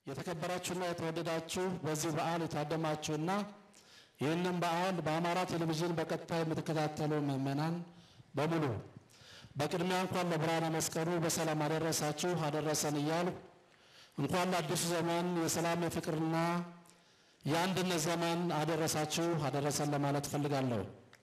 የተከበራችሁና የተወደዳችሁ በዚህ በዓል የታደማችሁና ይህንን በዓል በአማራ ቴሌቪዥን በቀጥታ የምትከታተሉ ምዕመናን በሙሉ በቅድሚያ እንኳን ለብርሃነ መስቀሉ በሰላም አደረሳችሁ አደረሰን እያሉ እንኳን ለአዲሱ ዘመን የሰላም የፍቅርና የአንድነት ዘመን አደረሳችሁ አደረሰን ለማለት ፈልጋለሁ።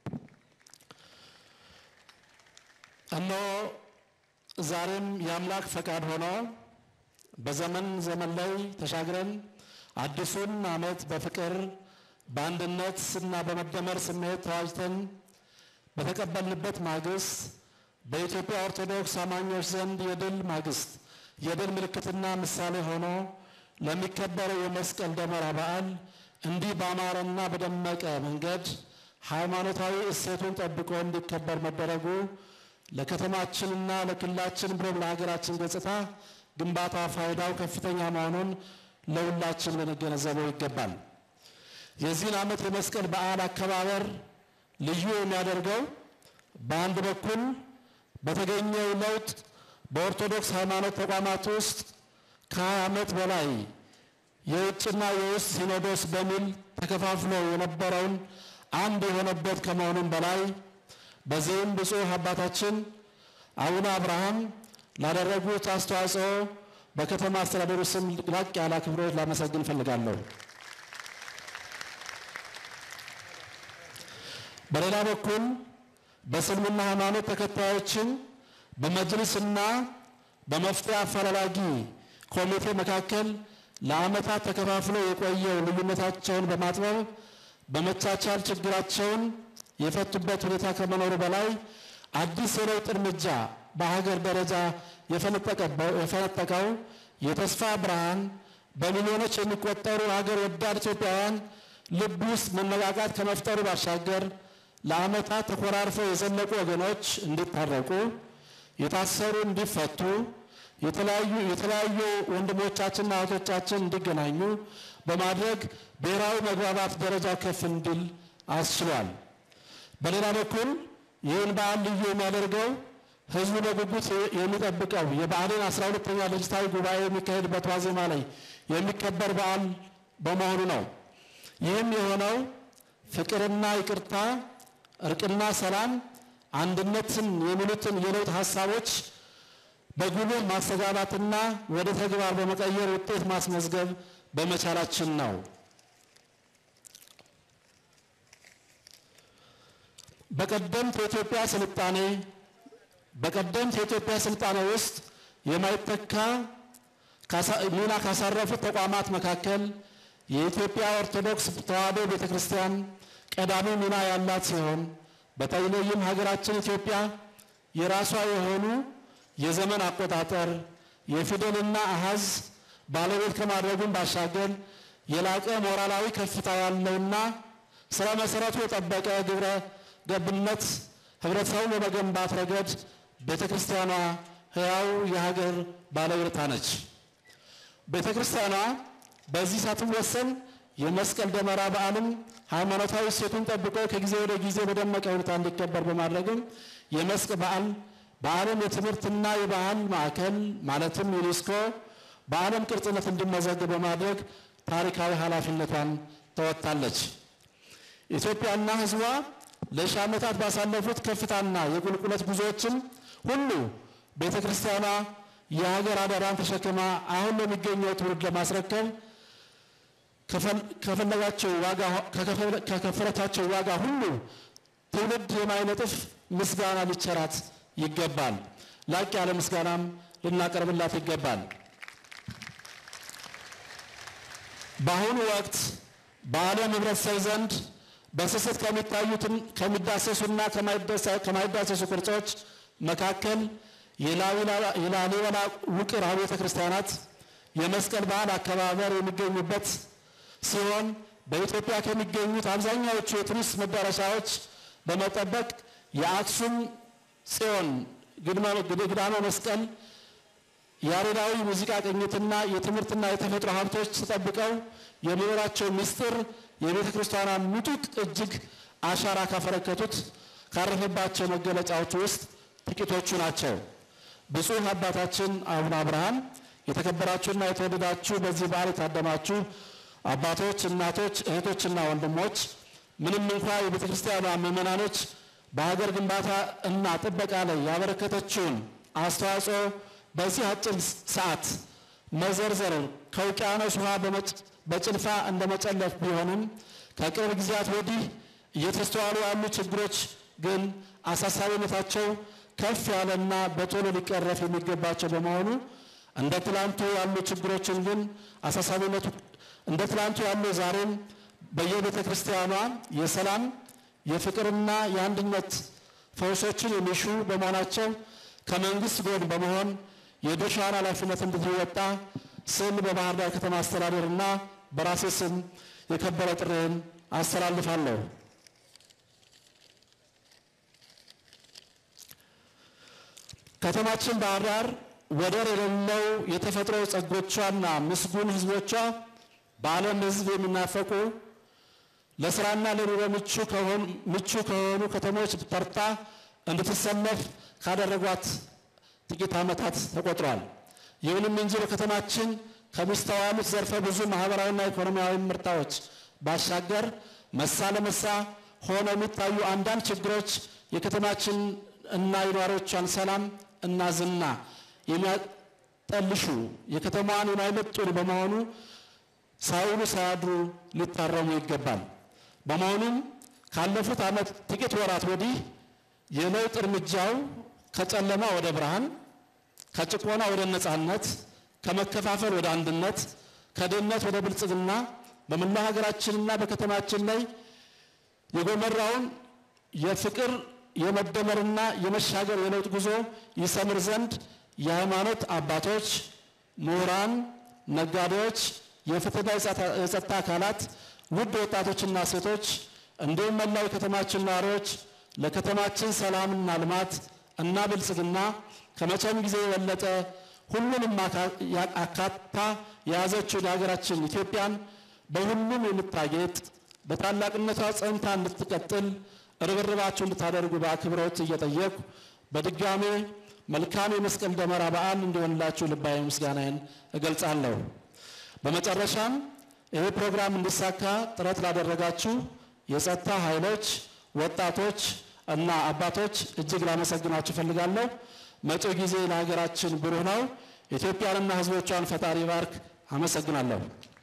እነሆ ዛሬም የአምላክ ፈቃድ ሆኖ በዘመን ላይ ተሻግረን አዲሱን ዓመት በፍቅር በአንድነትና በመደመር ስሜት ተዋጅተን በተቀበልንበት ማግስት በኢትዮጵያ ኦርቶዶክስ አማኞች ዘንድ የድል ማግስት የድል ምልክትና ምሳሌ ሆኖ ለሚከበረው የመስቀል ደመራ በዓል እንዲህ በአማረና በደመቀ መንገድ ሃይማኖታዊ እሴቱን ጠብቆ እንዲከበር መደረጉ ለከተማችንና ለክልላችን ብሎም ለሀገራችን ገጽታ ግንባታ ፋይዳው ከፍተኛ መሆኑን ለሁላችን ልንገነዘበው ይገባል። የዚህን ዓመት የመስቀል በዓል አከባበር ልዩ የሚያደርገው በአንድ በኩል በተገኘው ለውጥ በኦርቶዶክስ ሃይማኖት ተቋማት ውስጥ ከ20 ዓመት በላይ የውጭና የውስጥ ሲኖዶስ በሚል ተከፋፍሎ የነበረውን አንድ የሆነበት ከመሆኑም በላይ በዚህም ብፁዕ አባታችን አቡነ አብርሃም ላደረጉት አስተዋጽኦ በከተማ አስተዳደሩ ስም ላቅ ያለ አክብሮት ላመሰግን ፈልጋለሁ። በሌላ በኩል በእስልምና ሃይማኖት ተከታዮችን በመጅልስና በመፍትሄ አፈላላጊ ኮሚቴ መካከል ለዓመታት ተከፋፍሎ የቆየው ልዩነታቸውን በማጥበብ በመቻቻል ችግራቸውን የፈቱበት ሁኔታ ከመኖሩ በላይ አዲስ የለውጥ እርምጃ በሀገር ደረጃ የፈነጠቀው የተስፋ ብርሃን በሚሊዮኖች የሚቆጠሩ ሀገር ወዳድ ኢትዮጵያውያን ልብ ውስጥ መነቃቃት ከመፍጠሩ ባሻገር ለዓመታት ተኮራርፈው የዘለቁ ወገኖች እንዲታረቁ፣ የታሰሩ እንዲፈቱ፣ የተለያዩ ወንድሞቻችንና እህቶቻችን እንዲገናኙ በማድረግ ብሔራዊ መግባባት ደረጃ ከፍ እንዲል አስችሏል። በሌላ በኩል ይህን በዓል ልዩ የሚያደርገው ህዝቡ በጉጉት የሚጠብቀው የብአዴን 12ኛ ድርጅታዊ ጉባኤ የሚካሄድበት ዋዜማ ላይ የሚከበር በዓል በመሆኑ ነው። ይህም የሆነው ፍቅርና ይቅርታ፣ እርቅና ሰላም፣ አንድነትን የሚሉትን የለውጥ ሀሳቦች በጉልህ ማስተጋባትና ወደ ተግባር በመቀየር ውጤት ማስመዝገብ በመቻላችን ነው። በቀደምት የኢትዮጵያ ስልጣኔ ውስጥ የማይተካ ሚና ካሳረፉት ተቋማት መካከል የኢትዮጵያ ኦርቶዶክስ ተዋሕዶ ቤተክርስቲያን ቀዳሚ ሚና ያላት ሲሆን በተለይም ሀገራችን ኢትዮጵያ የራሷ የሆኑ የዘመን አቆጣጠር የፊደልና አሃዝ ባለቤት ከማድረጉም ባሻገር የላቀ ሞራላዊ ከፍታ ያለውና ስራ መሰረቱ የጠበቀ ግብረ ገብነት ህብረተሰቡን በመገንባት ረገድ ቤተክርስቲያኗ ህያው የሀገር ባለውለታ ነች። ቤተክርስቲያኗ በዚህ ሳትወሰን የመስቀል ደመራ በዓልም ሃይማኖታዊ እሴቱን ጠብቆ ከጊዜ ወደ ጊዜ በደመቀ ሁኔታ እንዲከበር በማድረግም የመስቀል በዓል በዓለም የትምህርትና የባህል ማዕከል ማለትም ዩኔስኮ በዓለም ቅርጽነት እንዲመዘገብ በማድረግ ታሪካዊ ኃላፊነቷን ተወጥታለች። ኢትዮጵያና ህዝቧ ለሺህ ዓመታት ባሳለፉት ከፍታና የቁልቁለት ጉዞዎችን ሁሉ ቤተክርስቲያኗ የሀገር አደራን ተሸክማ አሁን ለሚገኘው ትውልድ ለማስረከብ ከከፈለቻቸው ዋጋ ሁሉ ትውልድ የማይነጥፍ ምስጋና ሊቸራት ይገባል። ላቅ ያለ ምስጋናም ልናቀርብላት ይገባል። በአሁኑ ወቅት በዓለም ህብረተሰብ ዘንድ በስስት ከሚዳሰሱና ከማይዳሰሱ ቅርጾች መካከል የላሊበላ ውቅር አብያተ ክርስቲያናት የመስቀል በዓል አከባበር የሚገኙበት ሲሆን በኢትዮጵያ ከሚገኙት አብዛኛዎቹ የቱሪስት መዳረሻዎች በመጠበቅ የአክሱም ጽዮን ግዳመ መስቀል ያሬዳዊ ሙዚቃ ቅኝትና የትምህርትና የተፈጥሮ ሀብቶች ተጠብቀው የሚኖራቸው ምስጢር የቤተ ክርስቲያኗ ምጡቅ እጅግ አሻራ ካረፈባቸው መገለጫዎች ውስጥ ጥቂቶቹ ናቸው። ብፁዕ አባታችን አቡነ አብርሃም የተከበራችሁና የተወደዳችሁ በዚህ በዓል የታደማችሁ አባቶች፣ እናቶች፣ እህቶችና ወንድሞች ምንም እንኳን የቤተ ክርስቲያኗ ምዕመናኖች በሀገር ግንባታ እና ጥበቃ ላይ ያበረከተችውን አስተዋጽኦ በዚህ አጭር ሰዓት መዘርዘር ከውቅያኖስ ውሃ በጭልፋ እንደመጨለፍ ቢሆንም ከቅርብ ጊዜያት ወዲህ እየተስተዋሉ ያሉ ችግሮች ግን አሳሳቢነታቸው ከፍ ያለና በቶሎ ሊቀረፍ የሚገባቸው በመሆኑ እንደ ትላንቱ ያሉ ችግሮችን ግን አሳሳቢነቱ እንደ ትላንቱ ያሉ ዛሬም በየቤተ ክርስቲያኗ የሰላም የፍቅርና የአንድነት ፈውሶችን የሚሹ በመሆናቸው ከመንግስት ጎን በመሆን የድርሻን ኃላፊነት እንድትወጣ ስል በባህር ዳር ከተማ አስተዳደርና በራሴ ስም የከበረ ጥሪን አስተላልፋለሁ። ከተማችን ባህር ዳር ወደር የሌለው የተፈጥሮ ጸጎቿና ምስጉን ህዝቦቿ በዓለም ህዝብ የሚናፈቁ ለስራና ለኑሮ ምቹ ከሆኑ ከተሞች ተርታ እንድትሰለፍ ካደረጓት ጥቂት ዓመታት ተቆጥረዋል። ይሁንም እንጂ በከተማችን ከሚስተዋሉት ዘርፈ ብዙ ማህበራዊና ኢኮኖሚያዊ ምርታዎች ባሻገር መሳ ለመሳ ሆነው የሚታዩ አንዳንድ ችግሮች የከተማችን እና የነዋሪዎቿን ሰላም እና ዝና የሚያጠልሹ የከተማዋን የማይመጡን በመሆኑ ሳይውሉ ሳያድሩ ሊታረሙ ይገባል። በመሆኑም ካለፉት ዓመት ጥቂት ወራት ወዲህ የለውጥ እርምጃው ከጨለማ ወደ ብርሃን፣ ከጭቆና ወደ ነፃነት፣ ከመከፋፈል ወደ አንድነት፣ ከድህነት ወደ ብልጽግና በመላ ሀገራችንና በከተማችን ላይ የጎመራውን የፍቅር የመደመርና የመሻገር የለውጥ ጉዞ ይሰምር ዘንድ የሃይማኖት አባቶች፣ ምሁራን፣ ነጋዴዎች፣ የፍትህና የጸጥታ አካላት፣ ውድ ወጣቶችና ሴቶች እንዲሁም መላው የከተማችን ነዋሪዎች ለከተማችን ሰላምና ልማት እና ብልጽግና ከመቼም ጊዜ የበለጠ ሁሉንም አካታ የያዘችውን የሀገራችን ኢትዮጵያን በሁሉም የምታጌጥ በታላቅነቷ ጸንታ እንድትቀጥል ርብርባችሁ እንድታደርጉ በአክብሮት እየጠየቁ በድጋሜ መልካም የመስቀል ደመራ በዓል እንዲሆንላችሁ ልባዊ ምስጋናዬን እገልጻለሁ። በመጨረሻም ይህ ፕሮግራም እንዲሳካ ጥረት ላደረጋችሁ የጸጥታ ኃይሎች፣ ወጣቶች እና አባቶች እጅግ ላመሰግናችሁ እፈልጋለሁ። መጪው ጊዜ ለሀገራችን ብሩህ ነው። ኢትዮጵያንና ሕዝቦቿን ፈጣሪ ባርክ። አመሰግናለሁ።